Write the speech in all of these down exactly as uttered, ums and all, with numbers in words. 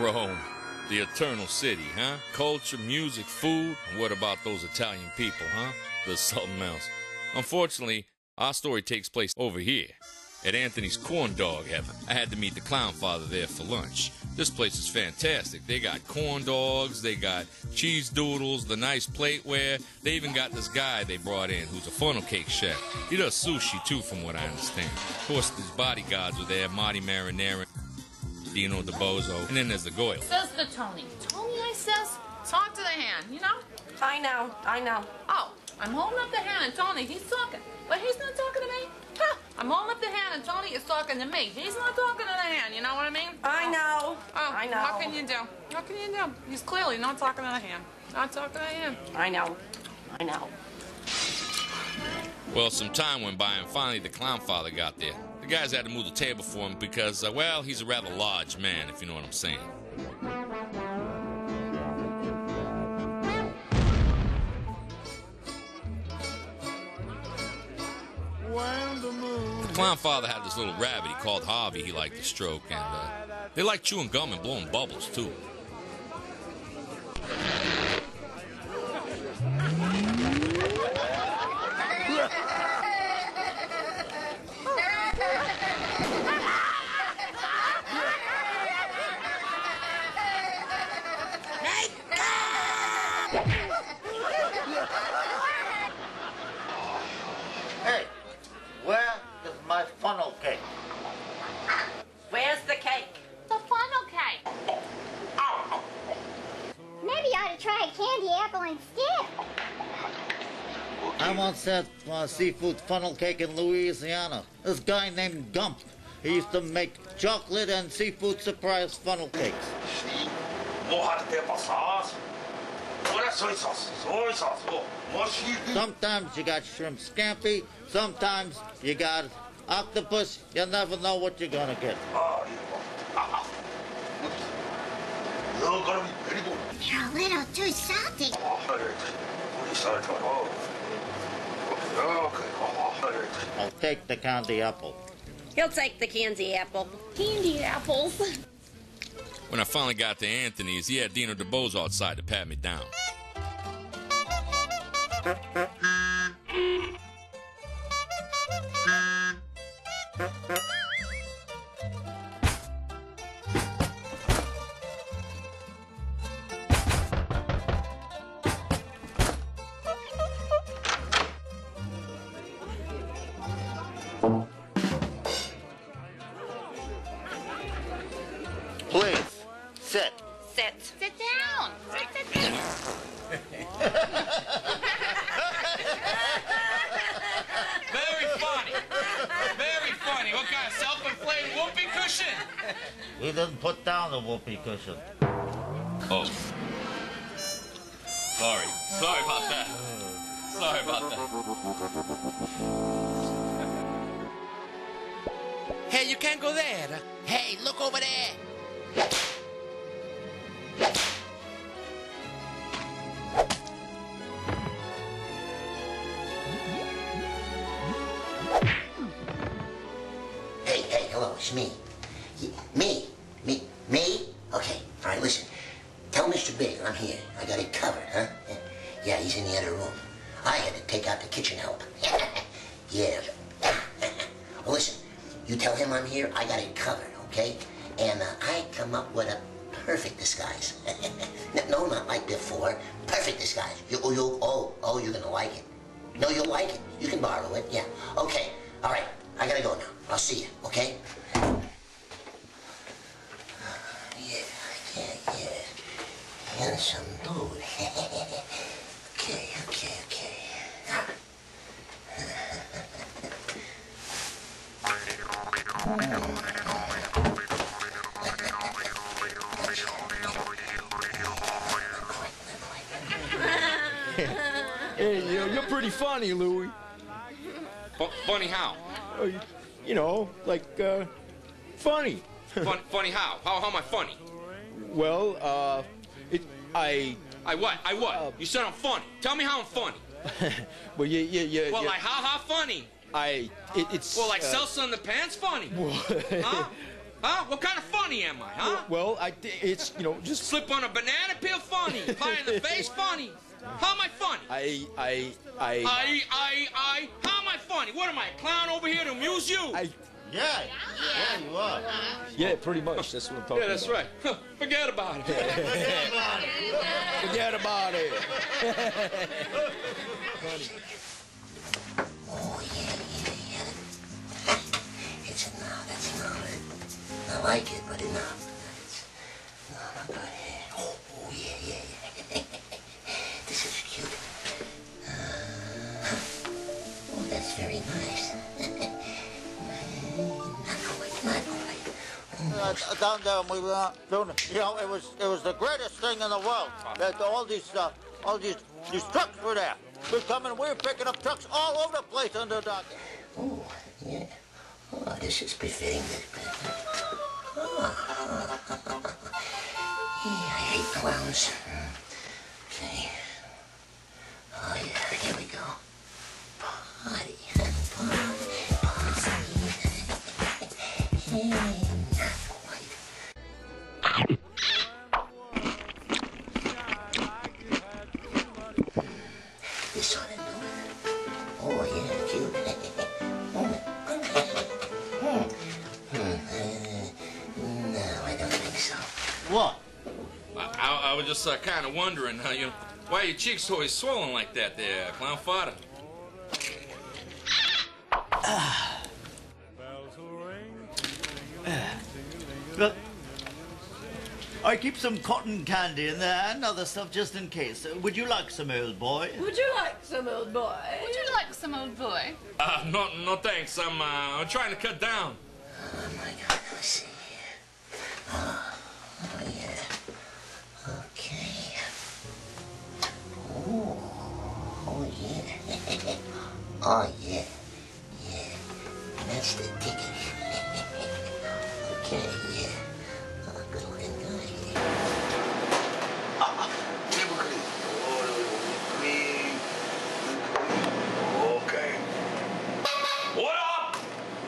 Rome, the eternal city, huh? Culture, music, food. And what about those Italian people, huh? There's something else. Unfortunately, our story takes place over here, at Anthony's Corn Dog Heaven. I had to meet the Clownfather there for lunch. This place is fantastic. They got corn dogs, they got cheese doodles, the nice plateware. They even got this guy they brought in who's a funnel cake chef. He does sushi too, from what I understand. Of course, his bodyguards were there, Marty Marinara, Dino DeBozo, and then there's the Goyle. Says the Tony. Tony, I says, talk to the hand, you know? I know, I know. Oh, I'm holding up the hand and Tony, he's talking. But he's not talking to me. Huh. I'm holding up the hand and Tony is talking to me. He's not talking to the hand, you know what I mean? I know. Oh, I know. What can you do? What can you do? He's clearly not talking to the hand. Not talking to the hand. I know. I know. Well, some time went by and finally the Clownfather got there. The guys had to move the table for him because, uh, well, he's a rather large man, if you know what I'm saying. The Clownfather had this little rabbit he called Harvey he liked to stroke, and uh, they liked chewing gum and blowing bubbles, too. Hey, where is my funnel cake? Where's the cake? The funnel cake. Maybe you ought to try a candy apple instead. I once had uh, seafood funnel cake in Louisiana. This guy named Gump. He used to make chocolate and seafood surprise funnel cakes. Sometimes you got shrimp scampi, sometimes you got octopus. You never know what you're gonna get. You're a little too salty. I'll take the candy apple. He'll take the candy apple. Candy apples. When I finally got to Anthony's, he had Dino DeBozo outside to pat me down. Please, sit. Sit. Sit down. Sit, sit down. Very funny. Very funny. What kind of self-inflated whoopee cushion? We didn't put down the whoopee cushion. Oh. Sorry. Sorry about that. Sorry about that. Hey, you can't go there. Hey, look over there. Hey, hey, hello, it's me. Y- Me? Me? Me? Okay, all right, listen. Tell Mister Big I'm here. I got it covered, huh? Yeah, he's in the other room. I had to take out the kitchen help. Yeah. Well, listen, you tell him I'm here, I got it covered, okay? And uh, I come up with a perfect disguise. No, not like before. Perfect disguise. You, oh, you, oh, oh, you're gonna like it. No, you'll like it. You can borrow it, yeah. Okay, all right, I gotta go now. I'll see you, okay? Yeah, yeah, yeah. In some mood. Okay, okay, okay. Hey, you know, you're pretty funny, Louie. F funny how? Uh, you, you know, like, uh, funny. Fun funny how? How, how am I funny? Well, uh, it, I... I what? I what? Uh, you said I'm funny. Tell me how I'm funny. well, you, you, you... Well, you, like, how, how funny? I... It, it's... Well, like, uh, salsa in the pants funny. What? Huh? Huh? What kind of funny am I, huh? Well, I, it's, you know, just... Slip on a banana peel, funny. Pie in the face, funny. How am I funny? I, I, I... I, I, I... How am I funny? What am I, a clown over here to amuse you? I... Yeah, yeah, you are. Yeah, pretty much. That's what I'm talking about. Yeah, that's right. Huh, forget about it. Forget about it. Forget about it. Oh, yeah, yeah, yeah. It's a no, that's not it. I like it, but enough. It's no, not good. Oh, oh, yeah, yeah, yeah. This is cute. Uh, oh, that's very nice. Uh, down there, we were doing, you know, it was it was the greatest thing in the world. That all these uh, all these these trucks were there. We're coming, we were picking up trucks all over the place under the dock. Oh, yeah. Oh, this is befitting this business. Oh. Yeah, I hate clowns. Okay. Oh, yeah, here we go. Party, party, party. Yeah. This ought to do it. Oh, yeah, cute. No, I don't think so. What? I, I, I was just uh, kind of wondering, uh, you know, why are your cheeks always swollen like that there, Clownfather? Look, I keep some cotton candy in there and other stuff just in case. Uh, would you like some, old boy? Would you like some, old boy? Would you like some, old boy? Uh, no, no thanks. I'm, uh, I'm trying to cut down. Oh, my God, let's see here. Oh, oh yeah. Okay. Oh, oh, yeah. Oh, yeah. Yeah. That's the ticket. Okay, yeah. Oh, good looking guy here. Ah, typically. Okay. What up?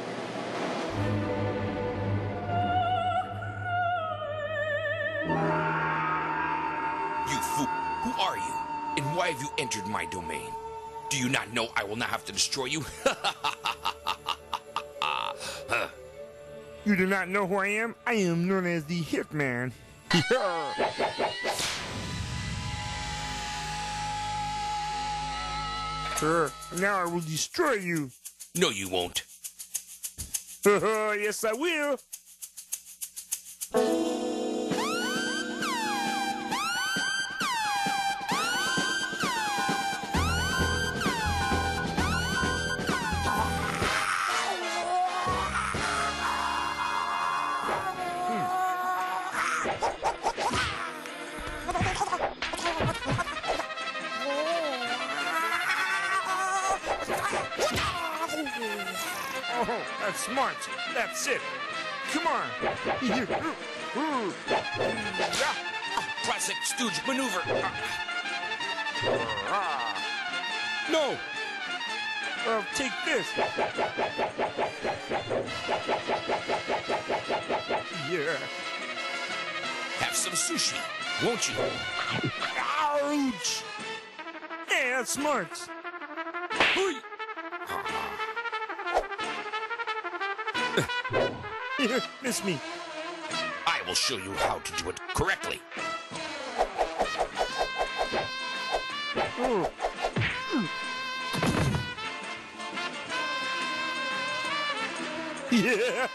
You fool! Who are you? And why have you entered my domain? Do you not know I will not have to destroy you? Huh. You do not know who I am? I am known as the Hitman. Sir, now I will destroy you. No, you won't. Yes, I will. Oh, that's smart. That's it. Come on. Classic stooge maneuver. No. Well, take this. Yeah. Have some sushi, won't you? Ouch. Hey, that's smart. Miss me. I will show you how to do it correctly. Oh. Yeah.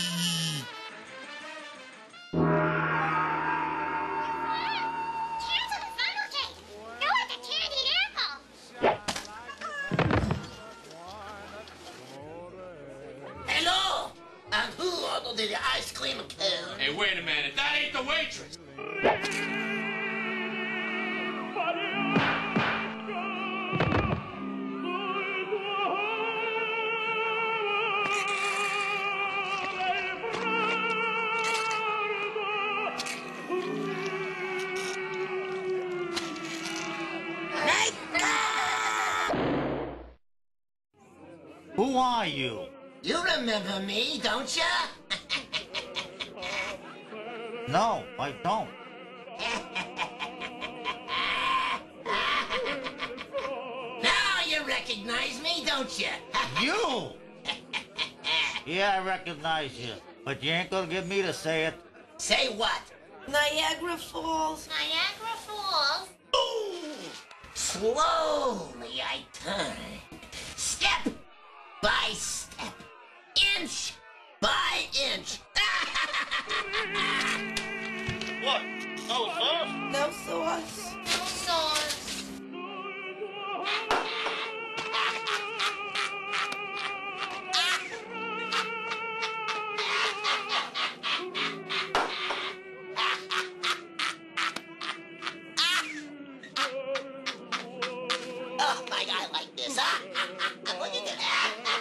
Cancel the funnel cake. Go with the candied apple. Hello! And who ordered the ice cream cone? Hey, wait a minute. That ain't the waitress. Who are you? You remember me, don't ya? No, I don't. Now you recognize me, don't you? You? Yeah, I recognize you. But you ain't gonna get me to say it. Say what? Niagara Falls. Niagara Falls. Ooh. Slowly I turn. Step by step. Inch by inch. What? No sauce? No sauce. No sauce. Oh my God, I like this, huh? Look at that.